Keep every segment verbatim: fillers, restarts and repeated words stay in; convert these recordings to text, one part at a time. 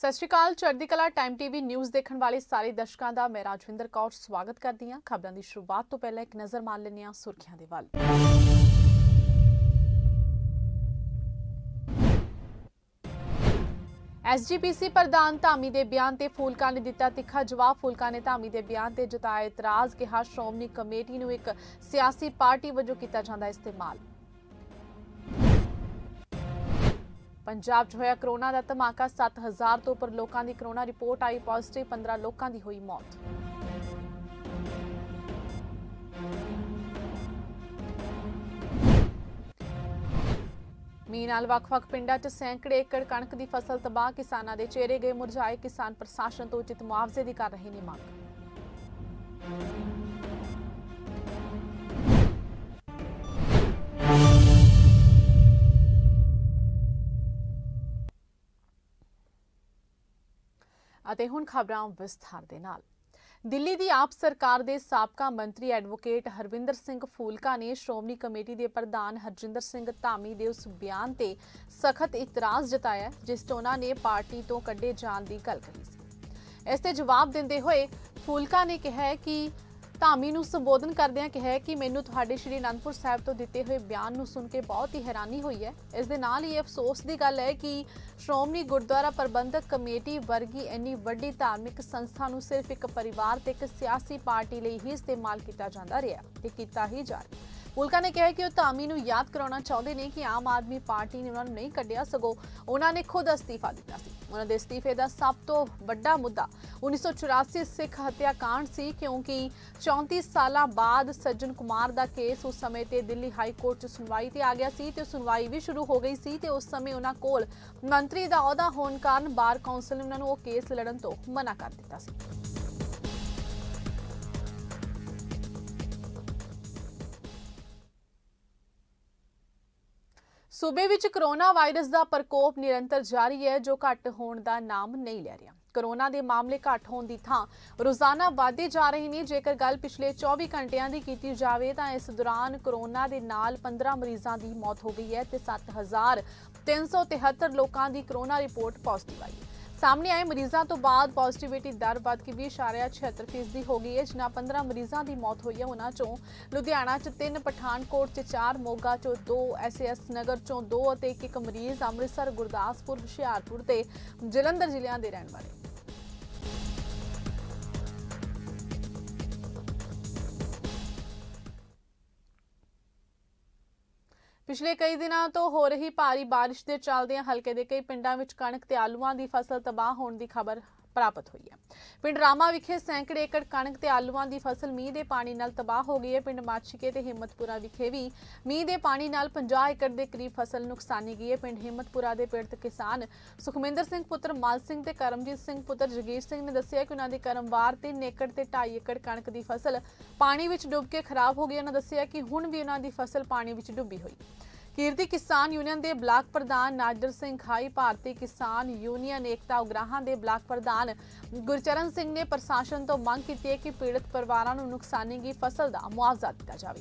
सत श्री अकाल। चढ़दी कला टाइम टीवी न्यूज़ देखने वाले सारे दर्शकों का मैं राजविंदर कौर स्वागत करती हाँ। खबरों की शुरुआत तो पहले एक नज़र मार लेने आ सुर्खियां दे वल। एस जी पी सी प्रधान धामी के बयान ते फूलका ने दिता तिखा जवाब। फूलका ने धामी के बयान ते जताया इतराज, कहा श्रोमणी कमेटी नूं एक सियासी पार्टी वजों किया जाता इस्तेमाल। पंजाब च होया करोना का धमाका, सत्त हज़ार तो उपर लोगों की करोना रिपोर्ट आई पॉजिटिव, पंद्रह लोगों की हुई मौत। मींह नाल वख-वख पिंडां च सैकड़े एकड़ कणक की फसल तबाह, किसानां दे चेहरे गए मुरझाए। किसान प्रशासन तो उचित मुआवजे की कर रहे ने मांग। ਅਤੇ ਹੁਣ ਖਬਰਾਂ ਵਿਸਥਾਰ ਦੇ ਨਾਲ। ਦਿੱਲੀ ਦੀ ਆਪ ਸਰਕਾਰ ਦੇ ਸਾਬਕਾ ਮੰਤਰੀ ਐਡਵੋਕੇਟ ਹਰਵਿੰਦਰ ਸਿੰਘ ਫੂਲਕਾ ਨੇ ਸ਼੍ਰੋਮਣੀ ਕਮੇਟੀ ਦੇ ਪ੍ਰਧਾਨ ਹਰਜਿੰਦਰ ਸਿੰਘ ਧਾਮੀ ਦੇ ਉਸ ਬਿਆਨ ਤੇ ਸਖਤ ਇਤਰਾਜ਼ ਜਤਾਇਆ ਜਿਸ 'ਚ ਉਹਨਾਂ ਨੇ ਪਾਰਟੀ ਤੋਂ ਕੱਢੇ ਜਾਣ ਦੀ ਗੱਲ ਕਹੀ ਸੀ। ਇਸ ਤੇ ਜਵਾਬ ਦਿੰਦੇ ਹੋਏ ਫੂਲਕਾ ਨੇ ਕਿਹਾ ਕਿ ਧਾਮੀ ਨੂੰ ਸੰਬੋਧਨ ਕਰਦਿਆਂ ਕਿਹਾ ਕਿ ਮੈਨੂੰ ਤੁਹਾਡੇ ਸ਼੍ਰੀ ਅਨੰਦਪੁਰ ਸਾਹਿਬ ਤੋਂ ਦਿੱਤੇ ਹੋਏ ਬਿਆਨ ਨੂੰ ਸੁਣ ਕੇ ਬਹੁਤ ਹੀ ਹੈਰਾਨੀ ਹੋਈ ਹੈ। ਇਸ ਦੇ ਨਾਲ ਹੀ ਅਫਸੋਸ ਦੀ ਗੱਲ ਹੈ ਕਿ ਸ਼੍ਰੋਮਣੀ ਗੁਰਦੁਆਰਾ ਪ੍ਰਬੰਧਕ ਕਮੇਟੀ ਵਰਗੀ ਇੰਨੀ ਵੱਡੀ ਧਾਰਮਿਕ ਸੰਸਥਾ ਨੂੰ ਸਿਰਫ ਇੱਕ ਪਰਿਵਾਰ ਤੇ ਇੱਕ ਸਿਆਸੀ ਪਾਰਟੀ ਲਈ ਹੀ ਇਸਤੇਮਾਲ ਕੀਤਾ ਜਾਂਦਾ ਰਿਹਾ ਤੇ ਕੀਤਾ ਹੀ ਜਾ ਰਿਹਾ। ਫੂਲਕਾ ਨੇ ਕਿਹਾ कि वह धामी नूं याद कराउणा चाहुंदे ने कि आम आदमी पार्टी ने उन्होंने नहीं कढ़िया, सगों उन्होंने खुद अस्तीफा दिता सी। उन्होंने अस्तीफे का सब तो वड्डा मुद्दा उन्नीस सौ चौरासी सिख हत्याकांड सी, क्योंकि चौंती साल बाद सज्जन कुमार का केस उस समय ते दिल्ली हाई कोर्ट च सुनवाई ते आ गया सी ते सुनवाई भी शुरू हो गई सी ते उस समय उन्हां कोल मंत्री का अहुदा होण कारण बार कौंसल ने उन्हां नूं ओह केस लड़न तो मना कर दिता सी। सूबे विच कोरोना वायरस का प्रकोप निरंतर जारी है जो घट होने का नाम नहीं ले रहा। कोरोना के मामले घट होने की थां रोजाना वाधे जा रहे हैं। जेकर गल पिछले चौबीस घंटिया की की जाए तो इस दौरान कोरोना के नाल पंद्रह मरीजों की मौत हो गई है तो सत्त हज़ार तीन सौ तिहत्तर लोगों की कोरोना रिपोर्ट पॉजिटिव आई है। सामने आए मरीजों तो बाद पॉजिटिविटी दर बढ़ के भी इशारिया छिहत्तर फीसदी हो गई है। जिन्हें पंद्रह मरीजों की मौत हुई है उन्होंने चों लुधियाना च तीन, पठानकोट च चार, मोगा चो दो, एस एस नगर चों दो और एक एक मरीज अमृतसर, गुरदासपुर, हुशियारपुर ते जलंधर जिलों के रहने वाले। पिछले कई दिनों तो हो रही भारी बारिश के चलदे हल्के के कई पिंडों में कणक ते आलूआं की फसल तबाह होने की खबर प्राप्त हुई है। पिंड रामा विखे सैकड़े एकड़ कणक ते आलूआं की फसल मीह के पानी नाल तबाह हो गई है। पिंड माछीके ते हिम्मतपुरा विखे भी मीह के पानी नाल पचास एकड़ के करीब फसल नुकसानी गई है। पिंड हिम्मतपुरा के पीड़ित किसान सुखमिंदर सिंह पुत्र माल सिंह ते करमजीत सिंह पुत्र जगीर सिंह ने दस्सिया कि उन्होंने करमवार तीन एकड़ ते ढाई एकड़ कणक की फसल पानी में डुब के खराब हो गई। उन्होंने दस्सिया कि हुण भी उन्होंने फसल पानी में डुबी हुई। कीर्ति किसान यूनियन के ब्लाक प्रधान नाजर सिंह खाई, भारतीय किसान यूनियन एकता उगराहां के ब्लाक प्रधान गुरचरण सिंह ने प्रशासन तो मांग की है कि पीड़ित परिवारों को नुकसानी की फसल का मुआवजा दिया जाए।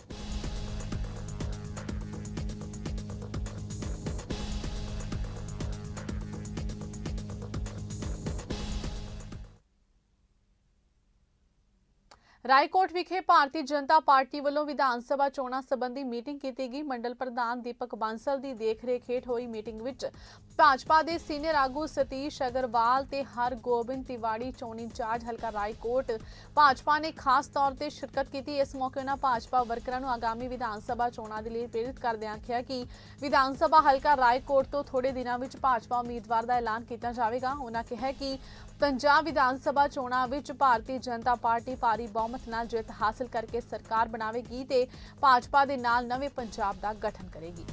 रायकोट विखे भारतीय जनता पार्टी वालों विधान सभा चोणां संबंधी मीटिंग की गई। मंडल प्रधान दीपक बांसल की देखरेख हेठ हुई मीटिंग विच भाजपा के सीनियर आगू सतीश अग्रवाल ते हरगोबिंद तिवाड़ी चोणी इंचार्ज हल्का रायकोट भाजपा ने खास तौर पर शिरकत की। इस मौके उन्होंने भाजपा वर्करां नूं आगामी विधान सभा चोणां दे लई प्रेरित करदे आखिया कि विधान सभा हल्का रायकोट तो थोड़े दिनों में भाजपा उम्मीदवार का ऐलान किया जाएगा। उन्होंने कहा कि पंजाब विधान सभा चोणां विच भारतीय जनता पार्टी भारी बहुमत नाल जित हासिल करके सरकार बनावेगी ते भाजपा दे नाल नवे पंजाब का गठन करेगी।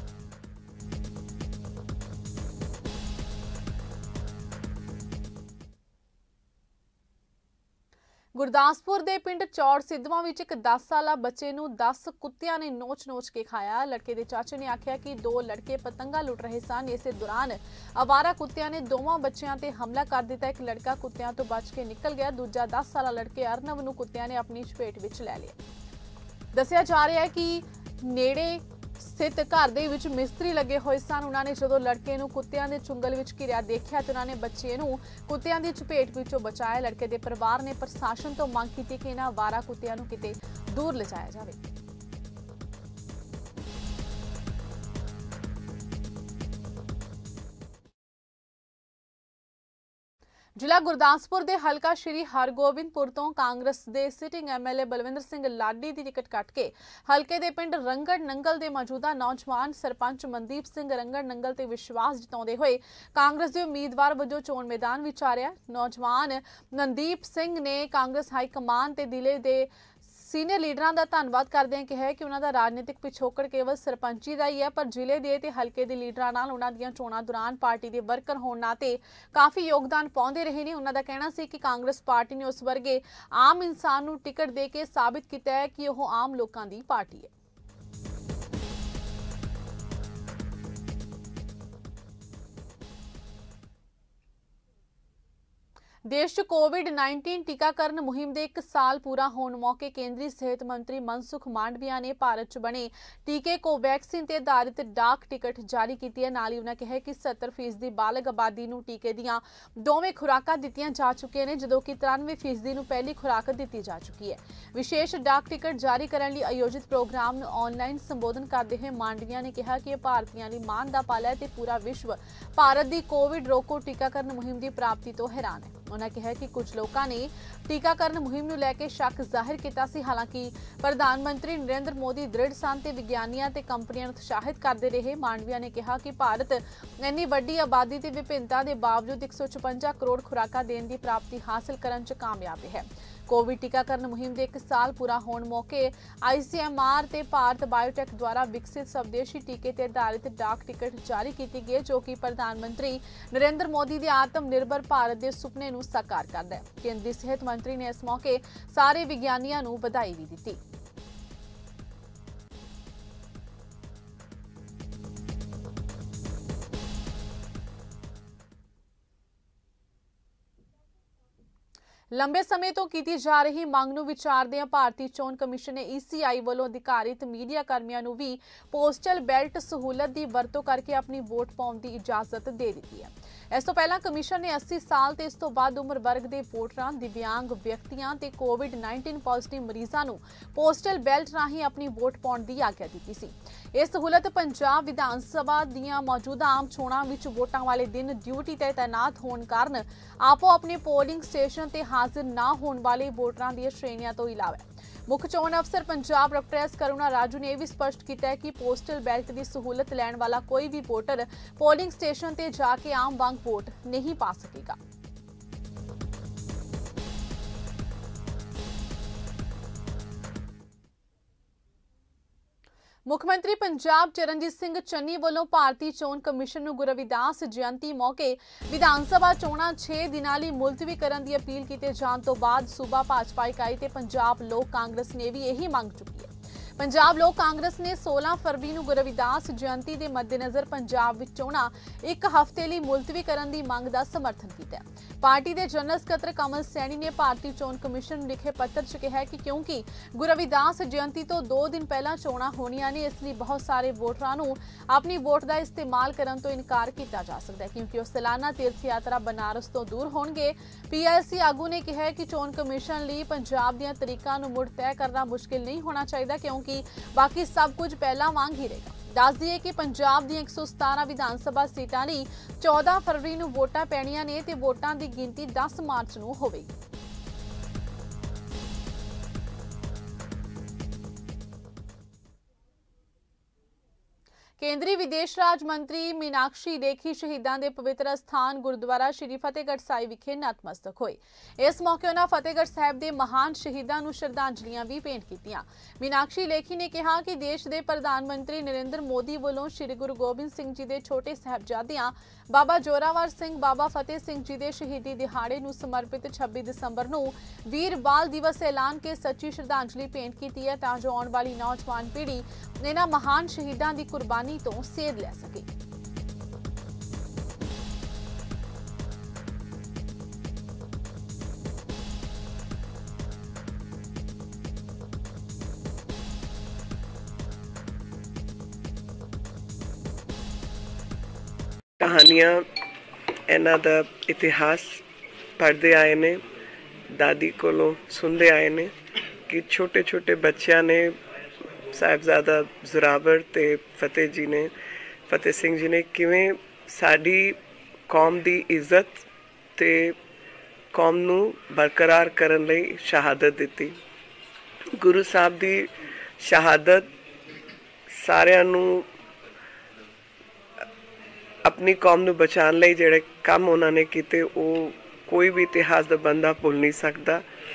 गुरदासपुर के पिंड चौड़ सिद्धवां विच एक दस साला बच्चे नूं दस कुत्तियां ने नोच नोच के खाया। लड़के के चाचे ने आख्या कि दो लड़के पतंगा लुट रहे सन। इस दौरान आवारा कुत्तियां ने दोवां बच्चों ते हमला कर दिता। एक लड़का कुत्तियां तो बच के निकल गया, दूजा दस साला लड़के अर्नव नूं कुत्तियां ने अपनी चपेट विच लै लिया। दस्सिया जा रहा है कि नेड़े ਸਥਿਤ ਘਰ ਦੇ ਵਿੱਚ ਮਿਸਤਰੀ ਲੱਗੇ ਹੋਏ ਸਨ। ਉਹਨਾਂ ਨੇ ਜਦੋਂ ਲੜਕੇ ਨੂੰ ਕੁੱਤਿਆਂ ਦੇ ਚੁੰਗਲ ਵਿੱਚ ਘਿਰਿਆ ਦੇਖਿਆ ਤੇ ਉਹਨਾਂ ਨੇ ਬੱਚੇ ਨੂੰ ਕੁੱਤਿਆਂ ਦੀ ਚਪੇਟ ਵਿੱਚੋਂ ਬਚਾਇਆ। ਲੜਕੇ ਦੇ ਪਰਿਵਾਰ ਨੇ ਪ੍ਰਸ਼ਾਸਨ ਤੋਂ ਮੰਗ ਕੀਤੀ ਕਿ ਇਹਨਾਂ ਆਵਾਰਾ ਕੁੱਤਿਆਂ ਨੂੰ ਕਿਤੇ ਦੂਰ ਲਿਜਾਇਆ ਜਾਵੇ। ਜ਼ਿਲ੍ਹਾ ਗੁਰਦਾਸਪੁਰ ਦੇ ਹਲਕਾ ਸ਼੍ਰੀ ਹਰਗੋਬਿੰਦਪੁਰ ਤੋਂ ਕਾਂਗਰਸ ਦੇ ਸਿਟਿੰਗ ਐਮਐਲਏ ਬਲਵਿੰਦਰ ਸਿੰਘ ਲਾਡੀ ਦੀ ਟਿਕਟ ਕੱਟ ਕੇ ਹਲਕੇ ਦੇ ਪਿੰਡ ਰੰਗੜ ਨੰਗਲ ਦੇ ਮੌਜੂਦਾ ਨੌਜਵਾਨ ਸਰਪੰਚ ਮਨਦੀਪ ਸਿੰਘ ਰੰਗੜ ਨੰਗਲ ਤੇ ਵਿਸ਼ਵਾਸ ਜਤਾਉਂਦੇ ਹੋਏ ਕਾਂਗਰਸ ਦੇ ਉਮੀਦਵਾਰ ਵਜੋਂ ਚੋਣ ਮੈਦਾਨ ਵਿੱਚ ਆ ਰਿਹਾ। ਨੌਜਵਾਨ ਮਨਦੀਪ ਸਿੰਘ ਨੇ ਕਾਂਗਰਸ ਹਾਈ ਕਮਾਨ ਤੇ ਜ਼ਿਲ੍ਹੇ ਦੇ ਸੀਨੀਅਰ ਲੀਡਰਾਂ ਦਾ ਧੰਨਵਾਦ ਕਰਦਿਆਂ ਕਿਹਾ ਕਿ ਉਹਨਾਂ ਦਾ ਰਾਜਨੀਤਿਕ ਪਿਛੋਕੜ ਕੇਵਲ ਸਰਪੰਚੀ ਦਾ ਹੀ ਹੈ, ਪਰ ਜ਼ਿਲ੍ਹੇ ਦੇ ਤੇ ਹਲਕੇ ਦੇ ਲੀਡਰਾਂ ਨਾਲ ਉਹਨਾਂ ਦੀਆਂ ਚੋਣਾਂ ਦੌਰਾਨ ਪਾਰਟੀ ਦੇ ਵਰਕਰ ਹੋਣ ਨਾਤੇ ਕਾਫੀ ਯੋਗਦਾਨ ਪਾਉਂਦੇ ਰਹੇ ਨੇ। ਉਹਨਾਂ ਦਾ ਕਹਿਣਾ ਸੀ ਕਿ ਕਾਂਗਰਸ ਪਾਰਟੀ ਨੇ ਉਸ ਵਰਗੇ ਆਮ ਇਨਸਾਨ ਨੂੰ ਟਿਕਟ ਦੇ ਕੇ ਸਾਬਿਤ ਕੀਤਾ ਹੈ ਕਿ ਉਹ ਆਮ ਲੋਕਾਂ ਦੀ ਪਾਰਟੀ ਹੈ। देश च कोविड नाइनटीन टीकाकरण मुहिम के एक साल पूरा होने मौके केंद्रीय सेहत मंत्री मनसुख मांडविया ने भारत च बने टीके कोवैक्सीन ते आधारित डाक टिकट जारी की है। नाल ही उन्होंने कहा कि सत्तर फीसदी बालग आबादी नूं टीके दीआं दोवें खुराकां दित्तियां जा चुकियां ने, जदों कि तिरानवे फीसदी नूं पहली खुराक दी जा चुकी है। विशेष डाक टिकट जारी करने लई आयोजित प्रोग्राम नूं ऑनलाइन संबोधन करते हुए मांडविया ने कहा कि भारतीयों लई मान दा पल है ते पूरा विश्व भारत की कोविड रोको टीकाकरण मुहिम की प्राप्ति तो हैरान है। उन्होंने कहा कि कुछ लोगों ने टीकाकरण मुहिम नूं लैके शक जाहिर किया सी, हालांकि प्रधानमंत्री नरेंद्र मोदी दृढ़ सन ते विग्यानियां ते कंपनियां उत्साहित करते रहे। मांडविया ने कहा कि भारत इन्नी वड्डी आबादी ते विभिन्नता के बावजूद एक सौ छपंजा करोड़ खुराकां देने की प्राप्ति हासिल करने च कामयाब है। कोविड टीकाकरण मुहिम के एक साल पूरा होने मौके आईसीएमआर ते भारत बायोटेक द्वारा विकसित स्वदेशी टीके ते आधारित डाक टिकट जारी की गई है, जो कि प्रधानमंत्री नरेंद्र मोदी के आत्मनिर्भर भारत के सुपने नूं साकार करता है। केंद्रीय सेहत मंत्री ने इस मौके सारे विग्यानियों नूं बधाई भी दी। लंबे समय तो की जा रही मांग नूं विचारदे भारतीय चोण कमिशन ने ईसीआई वालों अधिकारित मीडिया कर्मियों नूं भी पोस्टल बैल्ट सहूलत की वरतों करके अपनी वोट पाउण की इजाजत दे दी है। इस तो पहला कमिशन ने अस्सी साल ते इस तो बाद उम्र वर्ग के वोटरां, दिव्यांग व्यक्तियों ते कोविड नाइनटीन पॉजिटिव मरीजों नूं पोस्टल बैल्ट राही अपनी वोट पाउण की आग्या दी सी। यह सहूलत पंजाब विधान सभा दीआं मौजूदा आम चोणां विच वोटां वाले दिन ड्यूटी ते तैनात होने कारण आपो अपने पोलिंग स्टेशन ते हाजिर ना होने वाले वोटरां दी श्रेणियां तो इलावा मुख चोण अफसर पंजाब डॉक्टर एस करुणा राजू ने यह भी स्पष्ट किया है कि पोस्टल बैल्ट की सहूलत लैण वाला कोई भी वोटर पोलिंग स्टेशन ते जाके आम वांग वोट नहीं पा सकेगा। मुख्यमंत्री पंजाब चरणजीत सिंह चन्नी वालों भारतीय चोण कमिशन नूं गुरु रविदास जयंती मौके विधान सभा चोणां छे दिनां लई मुलतवी करन दी अपील कीते जाण तो बाद सूबा भाजपा इकाई ते पंजाब लोक कांग्रेस ने भी यही मंग चुकी है। पंजाब लोक कांग्रेस ने सोलह फरवरी नूं गुरु रविदास जयंती के मद्देनज़र पंजाब विच चोणां एक हफ्ते लई मुलतवी करन दी मंग दा समर्थन किया। पार्टी के जनरल सकत्तर कमल सैनी ने भारतीय चोण कमिशन नूं लिखे पत्र च कहा कि क्योंकि गुरु रविदास जयंती तो दो दिन पहला चोणां होणीआं ने, इसलिए बहुत सारे वोटरां नूं अपनी वोट का इस्तेमाल करन तो इनकार किया जा सकता है, क्योंकि उस सालाना तीर्थ यात्रा बनारस तो दूर होणगे। पीएलसी आगू ने कहा कि चोण कमिशन लई पंजाब दीआं तरीकां नूं मुड़ तय करना मुश्किल नहीं होना चाहिए, क्योंकि बाकी सब कुछ पहला वांग ही रहेगा। दस दिए कि पंजाब दी एक सौ सतारा विधान सभा सीटां लई चौदह फरवरी नूं वोटां पैणीआं ने ते वोटां दी गिनती दस मार्च नूं होवेगी। केंद्रीय विदेश राज मंत्री मीनाक्षी लेखी शहीदों के पवित्र स्थान गुरुद्वारा श्री फतेहगढ़ साहिब विखे नतमस्तक होए। इस मौके उन्होंने फतेहगढ़ साहिब के महान शहीदों को श्रद्धांजलियां भी भेंट कीतियां। मीनाक्षी लेखी ने कहा कि देश के प्रधानमंत्री नरेंद्र मोदी वालों श्री गुरु गोबिंद सिंह जी के छोटे साहिबजादियां बाबा जोरावर सिंह, बाबा फतेह सिंह जी के शहीदी दिहाड़े नूं समर्पित छब्बीस दिसंबर नूं वीर बाल दिवस ऐलान के सच्ची श्रद्धांजलि भेंट की है, तां जो आने वाली नौजवान पीढ़ी इन्हां महान शहीदों की कुर्बानी तो सेध लै सके। कहानियाँ इन्हां दा इतिहास पढ़ते आए ने, दादी कोलों सुनते आए ने कि छोटे छोटे बच्चों ने साहिबजादा जोरावर ते फतेह जी ने फतेह सिंह जी ने किवें साडी कौम दी इज्जत ते कौम नू बरकरार करन लई शहादत दिती। गुरु साहब दी शहादत सारिਆਂ ਨੂੰ अपनी कौम नू बचाने लई जिहड़े काम उन्होंने कीते वो कोई भी इतिहास का बंदा भुल नहीं सकता।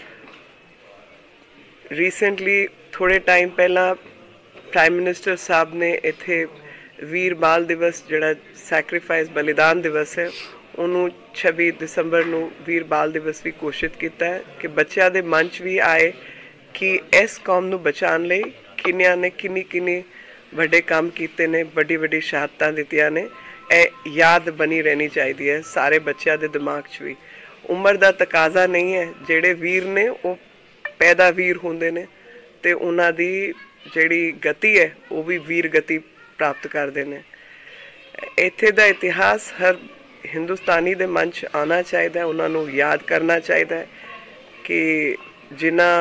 रीसेंटली थोड़े टाइम पहला प्राइम मिनिस्टर साहब ने इत्थे वीर बाल दिवस जिहड़ा सैक्रीफाइस बलिदान दिवस है उन्होंने छब्बीस दिसंबर नू वीर बाल दिवस भी घोषित किया है कि बच्चों के मन च भी आए कि इस कौम नू बचाने लई किन्नियां ने किन्नी किन्नी वड्डे काम कीते ने, बड़ी बड़ी शहादतां दित्तियां ने। ए याद बनी रहनी चाहिए है सारे बच्चों के दिमाग च भी। उम्र का तकाजा नहीं है, जेड़े वीर ने वो पैदा वीर होंदे ने ते उन्हां दी जिहड़ी गति है वो भी वीर गति प्राप्त करते हैं। इत्थे दा इतिहास हर हिंदुस्तानी दे मन च आना चाहिए, उन्होंने याद करना चाहिए कि जिन्हां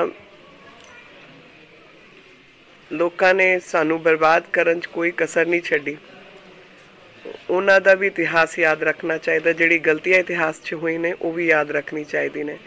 लोकां ने सानू बर्बाद करन च कोई कसर नहीं छड्डी, उन्हां दा भी इतिहास याद रखना चाहिए, जिहड़ी गलतियां इतिहास च हुई ने वो भी याद रखनी चाहिए ने।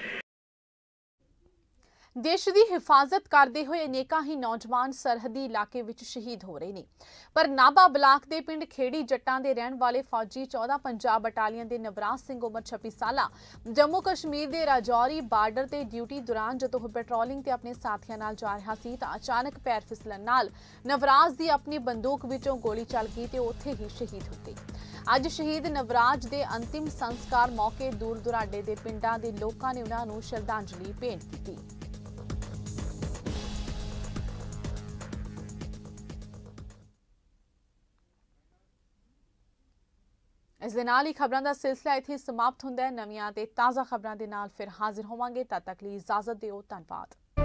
देश की हिफाजत करते हुए अनेका ही नौजवान सरहदी इलाके विच शहीद हो रहे हैं, पर नाभा ब्लाक के पिंड खेड़ी जट्टां दे रहन वाले फौजी चौदह पंजाब बटालियन के नवराज सिंह उमर छब्बी साला जम्मू कश्मीर के राजौरी बार्डर ते ड्यूटी दौरान जदों वह पेट्रोलिंग ते अपने साथियों नाल जा रहा सी तां अचानक पैर फिसलन नाल नवराज की अपनी बंदूक विचों गोली चल गई ते उत्थे ही शहीद हो गई। अज शहीद नवराज के अंतिम संस्कार मौके दूर दुराडे के पिंडां के लोगों ने उन्हां नूं श्रद्धांजलि भेंट की। इस दे नाल ही खबरों का सिलसिला इत्थे समाप्त हुंदा है। नवीआं ते ताज़ा खबरों के नाल फिर हाजिर होवांगे, तद तक लिए इजाजत दिओ। धन्यवाद।